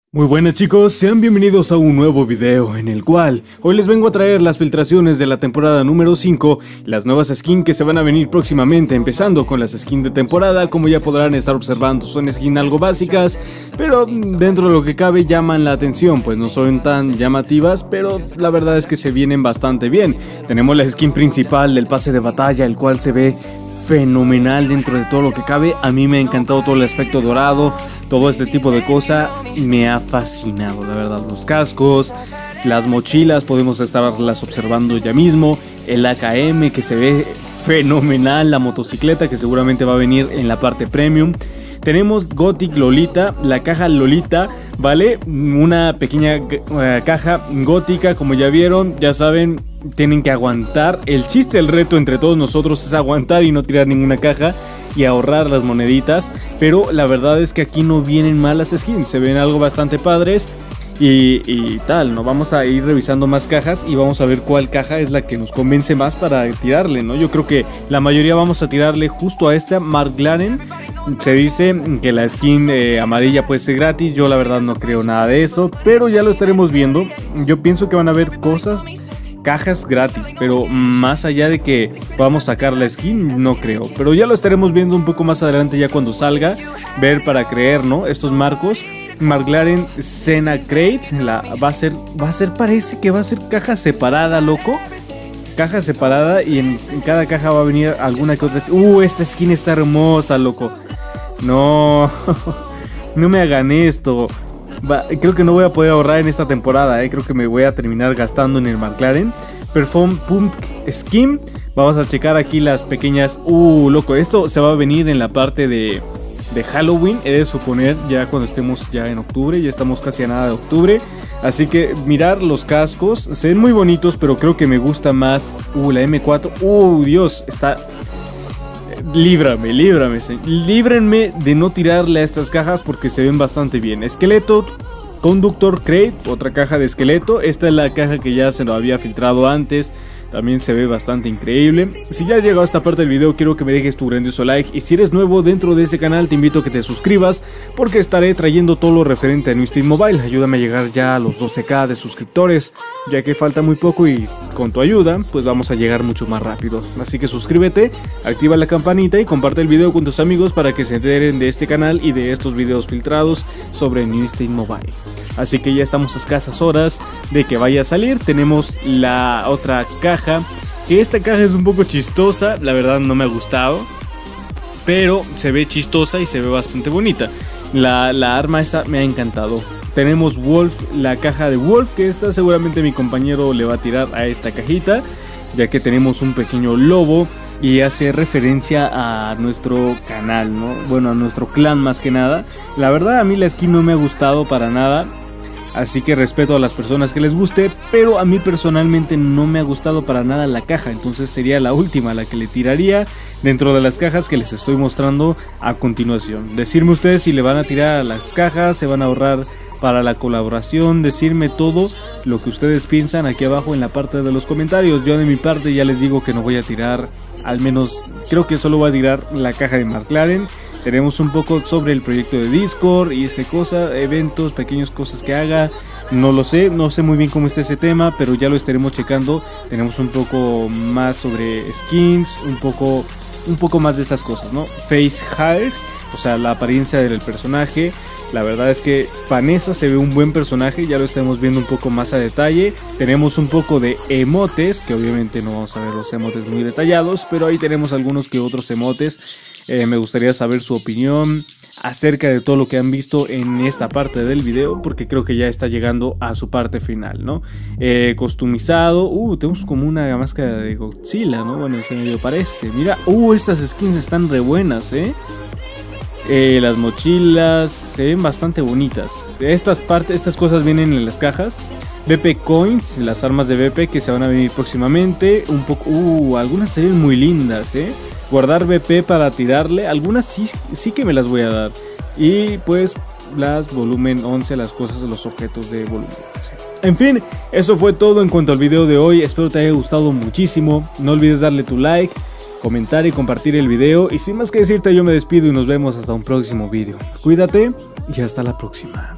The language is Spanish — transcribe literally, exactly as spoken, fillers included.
Muy buenas chicos, sean bienvenidos a un nuevo video en el cual hoy les vengo a traer las filtraciones de la temporada número cinco, las nuevas skins que se van a venir próximamente, empezando con las skins de temporada. Como ya podrán estar observando, son skins algo básicas, pero dentro de lo que cabe llaman la atención, pues no son tan llamativas, pero la verdad es que se vienen bastante bien. Tenemos la skin principal del pase de batalla, el cual se ve fenomenal dentro de todo lo que cabe. A mí me ha encantado todo el aspecto dorado, todo este tipo de cosa me ha fascinado, la verdad. Los cascos, las mochilas, podemos estarlas observando ya mismo, el A K M que se ve fenomenal, la motocicleta que seguramente va a venir en la parte premium. Tenemos Gothic Lolita, la caja Lolita, ¿vale? Una pequeña uh, caja gótica, como ya vieron, ya saben, tienen que aguantar. El chiste, el reto entre todos nosotros es aguantar y no tirar ninguna caja y ahorrar las moneditas. Pero la verdad es que aquí no vienen malas skins, se ven algo bastante padres. Y, y tal, ¿no? Vamos a ir revisando más cajas y vamos a ver cuál caja es la que nos convence más para tirarle, ¿no? Yo creo que la mayoría vamos a tirarle justo a esta McLaren. Se dice que la skin eh, amarilla puede ser gratis, yo la verdad no creo nada de eso, pero ya lo estaremos viendo. Yo pienso que van a haber cosas, cajas gratis, pero más allá de que podamos sacar la skin, no creo. Pero ya lo estaremos viendo un poco más adelante, ya cuando salga, ver para creer, ¿no? Estos marcos. McLaren Senna Crate, la, va a ser, va a ser, parece que va a ser caja separada, loco. Caja separada y en, en cada caja va a venir alguna que otra. Uh, esta skin está hermosa, loco. No, no me hagan esto. Va, creo que no voy a poder ahorrar en esta temporada, eh. Creo que me voy a terminar gastando en el McLaren Perform Pump Skin. Vamos a checar aquí las pequeñas. Uh, loco, esto se va a venir en la parte de... de Halloween, he de suponer, ya cuando estemos ya en octubre, ya estamos casi a nada de octubre. Así que mirar los cascos, se ven muy bonitos, pero creo que me gusta más uh, la M cuatro. Uh, Dios, está... Líbrame, líbrame, líbrenme de no tirarle a estas cajas porque se ven bastante bien. Esqueleto, Conductor Crate, otra caja de esqueleto. Esta es la caja que ya se lo había filtrado antes. También se ve bastante increíble. Si ya has llegado a esta parte del video, quiero que me dejes tu grandioso like. Y si eres nuevo dentro de este canal, te invito a que te suscribas, porque estaré trayendo todo lo referente a New State Mobile. Ayúdame a llegar ya a los doce K de suscriptores, ya que falta muy poco y con tu ayuda, pues vamos a llegar mucho más rápido. Así que suscríbete, activa la campanita y comparte el video con tus amigos para que se enteren de este canal y de estos videos filtrados sobre New State Mobile. Así que ya estamos a escasas horas de que vaya a salir. Tenemos la otra caja, que esta caja es un poco chistosa, la verdad no me ha gustado, pero se ve chistosa y se ve bastante bonita. La, la arma esta me ha encantado. Tenemos Wolf, la caja de Wolf, que esta seguramente mi compañero le va a tirar a esta cajita, ya que tenemos un pequeño lobo y hace referencia a nuestro canal, ¿no? Bueno, a nuestro clan más que nada. La verdad a mí la skin no me ha gustado para nada, así que respeto a las personas que les guste, pero a mí personalmente no me ha gustado para nada la caja. Entonces sería la última la que le tiraría dentro de las cajas que les estoy mostrando a continuación. Decirme ustedes si le van a tirar a las cajas, se van a ahorrar para la colaboración. Decirme todo lo que ustedes piensan aquí abajo en la parte de los comentarios. Yo de mi parte ya les digo que no voy a tirar, al menos creo que solo voy a tirar la caja de McLaren. Tenemos un poco sobre el proyecto de Discord y este cosa, eventos, pequeñas cosas que haga. No lo sé, no sé muy bien cómo está ese tema, pero ya lo estaremos checando. Tenemos un poco más sobre skins, un poco, un poco más de esas cosas, ¿no? Face hair, o sea, la apariencia del personaje. La verdad es que Vanessa se ve un buen personaje, ya lo estamos viendo un poco más a detalle. Tenemos un poco de emotes, que obviamente no vamos a ver los emotes muy detallados, pero ahí tenemos algunos que otros emotes. Eh, me gustaría saber su opinión acerca de todo lo que han visto en esta parte del video, porque creo que ya está llegando a su parte final, ¿no? Eh, customizado, uh, tenemos como una máscara de Godzilla, ¿no? Bueno, se medio parece. Mira, uh, estas skins están re buenas, ¿eh? Eh, las mochilas se ven bastante bonitas. Estas partes, estas cosas vienen en las cajas. B P Coins, las armas de B P que se van a venir próximamente. Un poco, uh, algunas se ven muy lindas, eh. Guardar B P para tirarle. Algunas sí, sí que me las voy a dar. Y pues las volumen once, las cosas, los objetos de volumen once. En fin, eso fue todo en cuanto al video de hoy. Espero te haya gustado muchísimo. No olvides darle tu like, comentar y compartir el video. Y sin más que decirte, yo me despido y nos vemos hasta un próximo video. Cuídate y hasta la próxima.